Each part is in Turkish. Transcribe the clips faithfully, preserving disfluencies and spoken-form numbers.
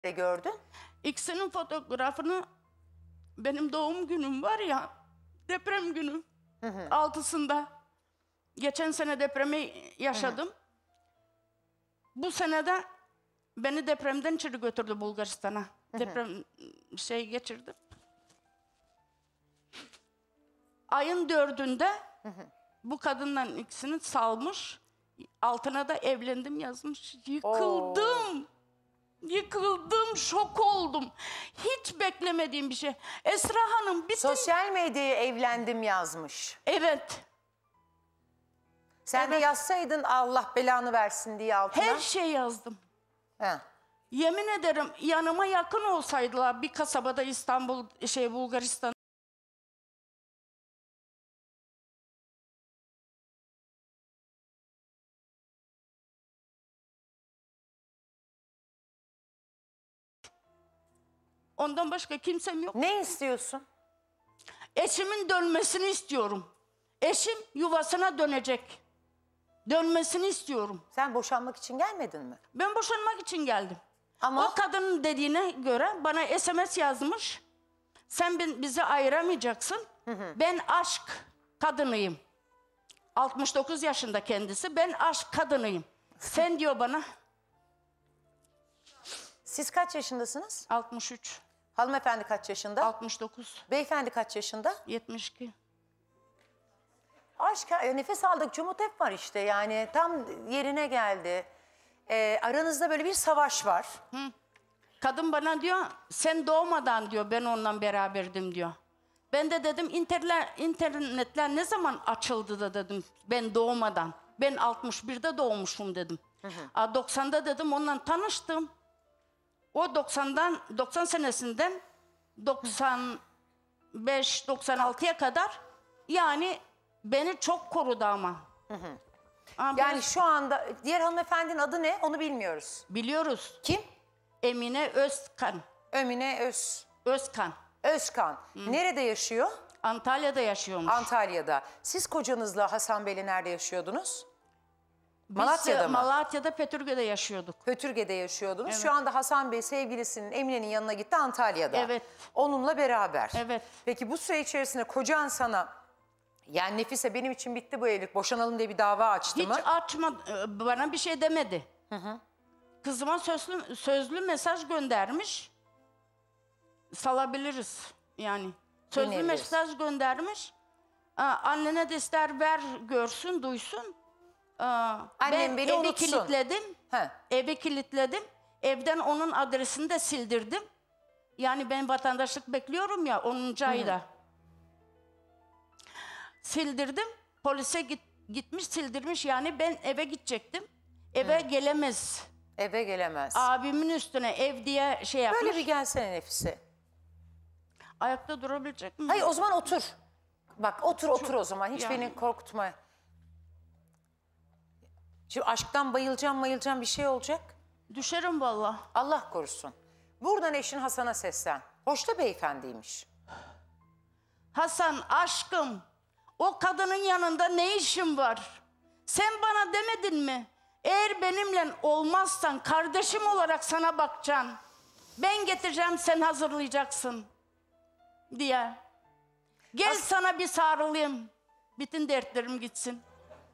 de gördün? İkisinin fotoğrafını benim doğum günüm var ya, deprem günü hı hı. altısında. Geçen sene depremi yaşadım. Hı hı. Bu sene de beni depremden içeri götürdü Bulgaristan'a. Hı hı. Deprem şey geçirdim. Ayın dördünde hı hı. bu kadınların ikisini salmış. Altına da evlendim yazmış. Yıkıldım. Oo. Yıkıldım, şok oldum. Hiç beklemediğim bir şey. Esra Hanım bütün... Sosyal medyaya evlendim yazmış. Evet. Sen evet. de yazsaydın Allah belanı versin diye altına. Her şey yazdım. He. Yemin ederim yanıma yakın olsaydılar bir kasabada İstanbul, şey Bulgaristan. Ondan başka kimsem yok. Ne istiyorsun? Eşimin dönmesini istiyorum. Eşim yuvasına dönecek. Dönmesini istiyorum. Sen boşanmak için gelmedin mi? Ben boşanmak için geldim. Ama o kadının dediğine göre bana S M S yazmış. Sen bizi ayıramayacaksın. Hı hı. Ben aşk kadınıyım. altmış dokuz yaşında kendisi. Ben aşk kadınıyım. Sen diyor bana. Siz kaç yaşındasınız? altmış üç. Hanımefendi kaç yaşında? altmış dokuz. Beyefendi kaç yaşında? yetmiş iki. Aşk, nefes aldıkça umut hep var işte. Yani tam yerine geldi. Ee, aranızda böyle bir savaş var. Hı. Kadın bana diyor, sen doğmadan diyor ben onunla beraberdim diyor. Ben de dedim internetler, internetler ne zaman açıldı da dedim ben doğmadan. Ben altmış birde doğmuşum dedim. Hı hı. doksanda dedim onunla tanıştım. O doksandan doksan senesinden doksan beş doksan altıya kadar yani beni çok korudu ama. Hı hı. ama yani biz, şu anda diğer hanımefendinin adı ne onu bilmiyoruz. Biliyoruz. Kim? Emine Özkan. Emine Öz. Özkan. Özkan. Hı. Nerede yaşıyor? Antalya'da yaşıyormuş. Antalya'da. Siz kocanızla Hasan Bey'le nerede yaşıyordunuz? Biz Malatya'da mı? Malatya'da Petürge'de yaşıyorduk. Petürge'de yaşıyordunuz. Evet. Şu anda Hasan Bey sevgilisinin Emine'nin yanına gitti Antalya'da. Evet. Onunla beraber. Evet. Peki bu süre içerisinde kocan sana yani Nefise benim için bitti bu evlilik boşanalım diye bir dava açtı Hiç mı? Hiç açmadı. Bana bir şey demedi. Hı hı. Kızıma sözlü, sözlü mesaj göndermiş. Salabiliriz yani. Sözlü mesaj göndermiş. Aa, annene de ister ver görsün duysun. Aa, Annem ben beni evi unutsun. kilitledim. He. Evi kilitledim. Evden onun adresini de sildirdim. Yani ben vatandaşlık bekliyorum ya onuncu ayda. Sildirdim. Polise git, gitmiş sildirmiş. Yani ben eve gidecektim. Eve Hı. gelemez. Eve gelemez. Abimin üstüne ev diye şey yapmış. Böyle bir gelsene Nefise. Ayakta durabilecek mi? Hayır o zaman otur. Bak otur otur Çok, o zaman. Hiç yani. beni korkutma. Şimdi aşktan bayılacağım bayılacağım bir şey olacak. Düşerim vallahi. Allah korusun. Buradan eşin Hasan'a seslen. Hoş da beyefendiymiş. Hasan aşkım. O kadının yanında ne işin var? Sen bana demedin mi? Eğer benimle olmazsan kardeşim olarak sana bakacağım. Ben getireceğim sen hazırlayacaksın. Diye. Gel Has sana bir sarılayım. Bütün dertlerim gitsin.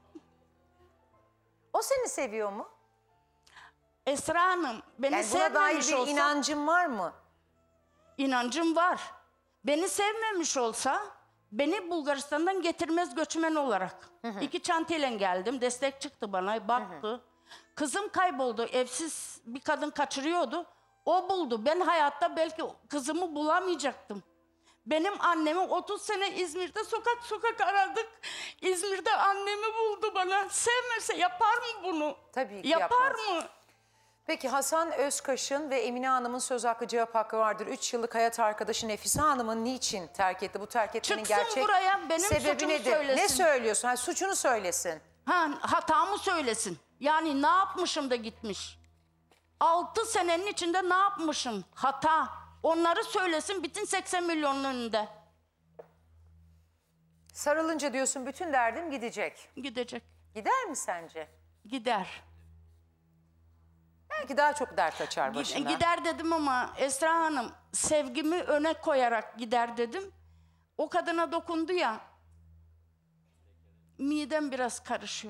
O seni seviyor mu? Esra Hanım beni yani buna dair bir olsa, inancın var mı? İnancım var. Beni sevmemiş olsa beni Bulgaristan'dan getirmez göçmen olarak. Hı hı. İki çantayla geldim. Destek çıktı bana. Baktı. Hı hı. Kızım kayboldu. Evsiz bir kadın kaçırıyordu. O buldu. Ben hayatta belki kızımı bulamayacaktım. Benim annemi otuz sene İzmir'de sokak sokak aradık. İzmir'de annemi buldu bana. Sevmese yapar mı bunu? Tabii ki yapar yapmaz. mı? Peki Hasan Özkaş'ın ve Emine Hanım'ın söz hakkı cevap hakkı vardır. Üç yıllık hayat arkadaşı Nefise Hanım'ın niçin terk etti? Bu terk etmenin Çıksın gerçek buraya, benim sebebi suçumu nedir? söylesin. Ne söylüyorsun? Ha, suçunu söylesin. Ha, hatamı söylesin. Yani ne yapmışım da gitmiş. Altı senenin içinde ne yapmışım? Hata. Onları söylesin bütün seksen milyonun önünde. Sarılınca diyorsun bütün derdim gidecek. Gidecek. Gider mi sence? Gider. Belki daha çok dert açar Gid- başına. Gider dedim ama Esra Hanım sevgimi öne koyarak gider dedim. O kadına dokundu ya. Midem biraz karışıyor.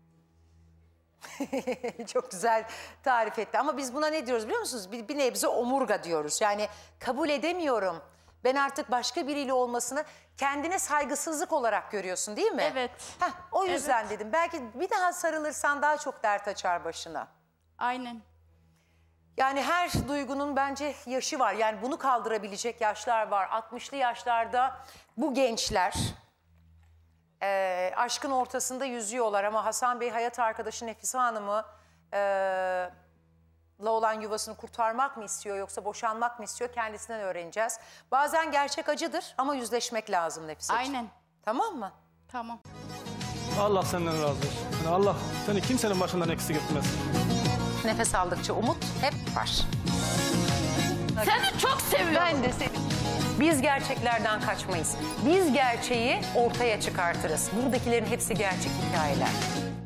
Çok güzel tarif etti. Ama biz buna ne diyoruz biliyor musunuz? Bir, bir nebze omurga diyoruz. Yani kabul edemiyorum. Ben artık başka biriyle olmasını kendine saygısızlık olarak görüyorsun değil mi? Evet. Heh, o yüzden Evet. dedim. Belki bir daha sarılırsan daha çok dert açar başına. Aynen. Yani her duygunun bence yaşı var. Yani bunu kaldırabilecek yaşlar var. altmışlı yaşlarda bu gençler e, aşkın ortasında yüzüyorlar. Ama Hasan Bey hayat arkadaşı Nefise Hanım'ı e, la olan yuvasını kurtarmak mı istiyor yoksa boşanmak mı istiyor kendisinden öğreneceğiz. Bazen gerçek acıdır ama yüzleşmek lazım Nefiseciğim. Aynen. Tamam mı? Tamam. Allah senden razı olsun. Yani Allah seni kimsenin başından eksik etmez. Nefes aldıkça umut hep var. Seni çok seviyorum. Ben de seni. Biz gerçeklerden kaçmayız. Biz gerçeği ortaya çıkartırız. Buradakilerin hepsi gerçek hikayeler.